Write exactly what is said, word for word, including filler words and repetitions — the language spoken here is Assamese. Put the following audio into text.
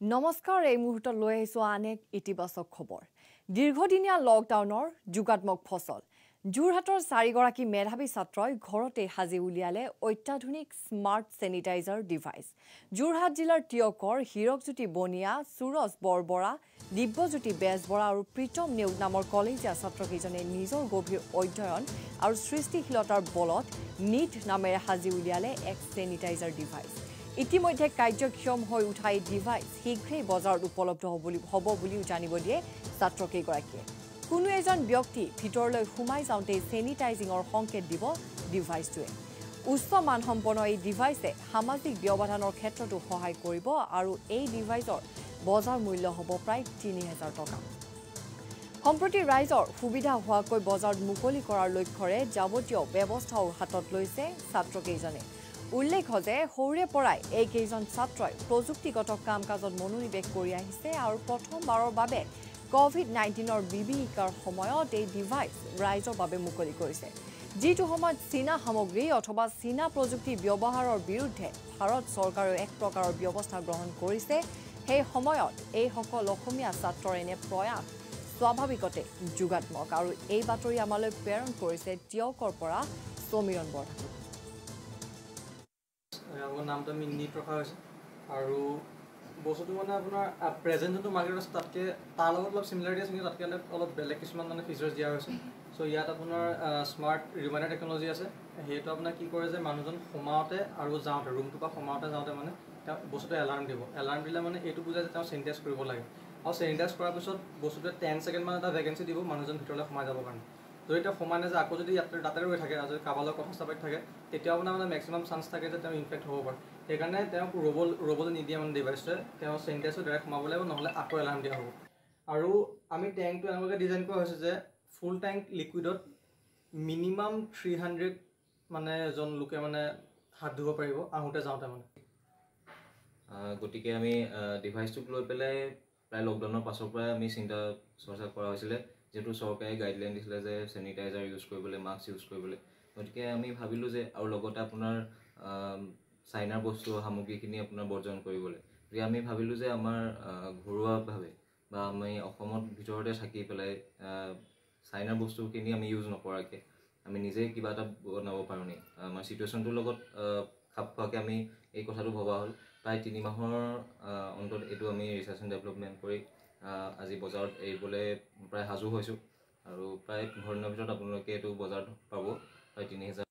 নমস্কাৰ এই মুহূৰ্তত লৈ আহিছো আন এক ইতিবাচক খবৰ দীৰ্ঘদিনীয়া লকডাউনৰ যুগাত্মক ফসল যোৰহাটৰ চাৰিগৰাকী মেধাৱী ছাত্ৰই ঘৰতে হাজি উলিয়ালে অত্যাধুনিক স্মাৰ্ট স্যানিটাইজাৰ ডিভাইস যোৰহাট জিলাৰ টিয়কৰ হিৰকজ্যোতি বনিয়া সুৰজ বৰবৰা দিব্যজ্যোতি বেজবৰা আৰু প্ৰীতম নেউগ নামৰ কলেজীয়া ছাত্ৰকেইজনে নিজৰ গভীৰ অধ্যয়ন আৰু সৃষ্টিশীলতাৰ বলত নিট নামেৰে হাজি উলিয়ালে এক স্যানিটাইজাৰ ডিভাইস ইতিমধ্যে কাৰ্যক্ষম হৈ উঠা এই ডিভাইস শীঘ্ৰেই বজাৰত উপলব্ধ হ'ব বুলি জানিব দিয়ে ছাত্ৰকেইগৰাকীয়ে কোনো এজন ব্যক্তি ভিতৰলৈ সোমাই যাওঁতে স্যানিটাইজিংৰ সংকেত দিব ডিভাইসটোৱে উচ্চ মানসম্পন্ন এই ডিভাইসে সামাজিক ব্যৱধানৰ ক্ষেত্ৰতো সহায় কৰিব আৰু এই ডিভাইসৰ বজাৰ মূল্য হ'ব প্ৰায় তিনি হাজাৰ টকা সম্প্ৰতি ৰাইজৰ সুবিধা হোৱাকৈ বজাৰত মুকলি কৰাৰ লক্ষ্যৰে যাৱতীয় ব্যৱস্থাও হাতত লৈছে ছাত্ৰকেইজনে উল্লেখ যে সৰুৰে পৰাই এই কেইজন ছাত্ৰই প্ৰযুক্তিগত কাম-কাজত মনোনিৱেশ কৰি আহিছে আৰু প্ৰথমবাৰৰ বাবে কোভিড নাইনটিনৰ বিভীষিকাৰ সময়ত এই ডিভাইস ৰাইজৰ বাবে মুকলি কৰিছে যিটো সময়ত চীনা সামগ্ৰী অথবা চীনা প্ৰযুক্তি ব্যৱহাৰৰ বিৰুদ্ধে ভাৰত চৰকাৰে এক প্ৰকাৰৰ ব্যৱস্থা গ্ৰহণ কৰিছে সেই সময়ত এই সকল অসমীয়া ছাত্ৰৰ এনে প্ৰয়াস স্বাভাৱিকতে যুগাত্মক আৰু এই বাতৰি আমালৈ প্ৰেৰণ কৰিছে টিয়কৰ পৰা সমীৰণ বৰঠাকুৰ আমার নামটা আমি নিট রখা হয়েছে আর বস্তুটো মানে আপনার প্রেজেন্ট जो মার্কেট আছে তাতকে তার লগত অলপ সিমিলারিটি আছে কিন্তু তাতকে অলপ বেলেগ কিছুমান মানে ফিচার্স দিয়া হৈছে সো ইয়াত আপোনাৰ স্মার্ট রিমাইন্ডার টেকনোলজি আছে হেতু আপোনাৰ কি কৰে যে মানুহজন সোমাওতে আৰু যাওঁতে ৰুমটো পৰা সোমাওতে যাওঁতে মানে বস্তুটো এলাৰ্ম দিব এলাৰ্ম দিলে মানে এইটো বুজায় যে তেওঁ স্যানিটাইজ কৰিব লাগে আৰু স্যানিটাইজ কৰাৰ পিছত বস্তুটো দহ সেকেন্ড মান এটা ভ্যাকেন্সি দিব মানুহজন ভিতৰলৈ সোমাই যাব কাৰণে যদি এটা সোমাই নাযায় আকৌ যদি ইয়াত দাঁতে ৰৈ থাকে আৰু যদি কাবালৰ কথা চাবাই থাকে তেতিয়া আপোনাৰ মানে মেক্সিমাম চান্স থাকে যে তেওঁ ইনফেক্ট হ'ব পাৰে সেইকাৰণে তেওঁক ৰ'ব ৰ'বলৈ নিদিয়ে মানে ডিভাইচটোৱে তেওঁ চেনিটাইজটো ডাইৰেক্ট সোমাব লাগিব নহ'লে আকৌ এলাৰ্ম দিয়া হ'ব আৰু আমি টেংকটো এনেকুৱাকৈ ডিজাইন কৰা হৈছে যে ফুল টেংক লিকুইডত মিনিমাম থ্ৰী হাণ্ড্ৰেড মানে এজন লোকে মানে হাত ধুব পাৰিব আহোঁতে যাওঁতে মানে গতিকে আমি ডিভাইচটোক লৈ পেলাই প্ৰায় লকডাউনৰ পাছৰ পৰাই আমি চিন্তা চৰ্চা কৰা হৈছিলে যেহেতু চৰকাৰে গাইডলাইন দিছিলে যে স্যানিটাইজাৰ ইউজ কৰিবলৈ মাস্ক ইউজ কৰিবলৈ গতিকে আমি ভাবিলোঁ যে আৰু লগতে আপোনাৰ চাইনাৰ বস্তু সামগ্ৰীখিনি আপোনাৰ বৰ্জন কৰিবলৈ গতিকে আমি ভাবিলোঁ যে আমাৰ ঘৰুৱাভাৱে বা আমি অসমত ভিতৰতে থাকি পেলাই চাইনাৰ বস্তুখিনি আমি ইউজ নকৰাকৈ আমি নিজেই কিবা এটা বনাব পাৰোঁ নি আমাৰ চিটুৱেশ্যনটোৰ লগত খাপ খোৱাকৈ আমি এই কথাটো ভবা হ'ল প্ৰায় তিনি মাহৰ অন্তত এইটো আমি ৰিচাৰ্চ এণ্ড ডেভেলপমেণ্ট কৰি আজি বজাৰত এৰিবলৈ প্ৰায় সাজু হৈছোঁ আৰু প্ৰায় পোন্ধৰ দিনৰ ভিতৰত আপোনালোকে এইটো বজাৰত পাব প্ৰায় তিনি হাজাৰ